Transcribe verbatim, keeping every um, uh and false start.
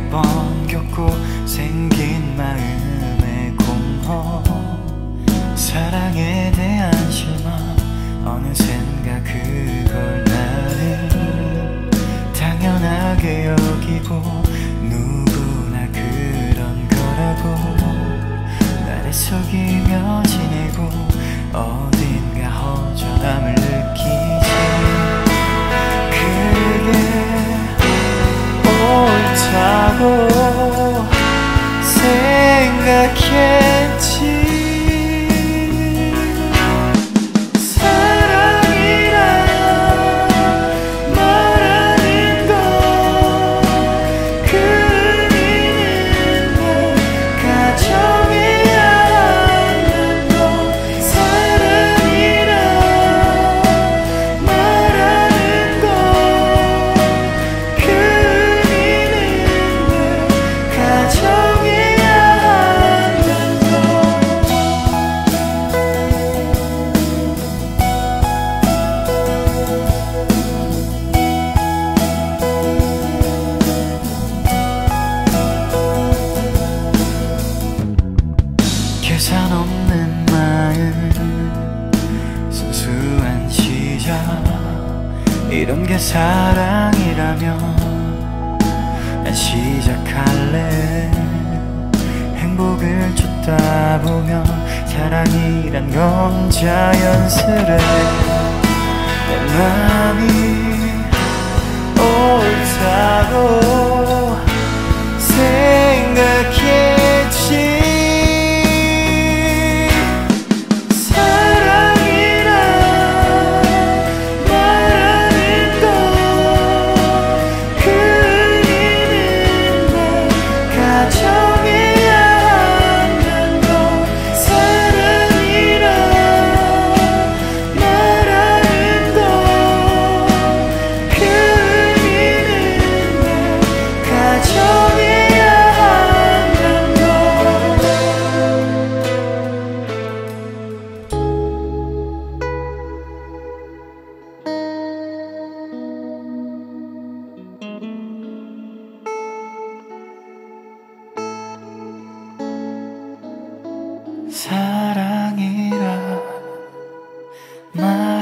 번 겪고 생긴 마음의 공허, 사랑에 대한 실망, 어느샌가 그걸 나는 당연하게 여기고 누구나 그런 거라고 나를 속이며 지내고 어딘가 허전함을 느끼지. 그게 옳다고 생각했지. 계산 없는 마음, 순수한 시작, 이런 게 사랑이라면 난 시작할래. 행복을 쫓다 보면 사랑이란 건 자연스레 내 맘이 옳다고 생각했지. 사랑이라 말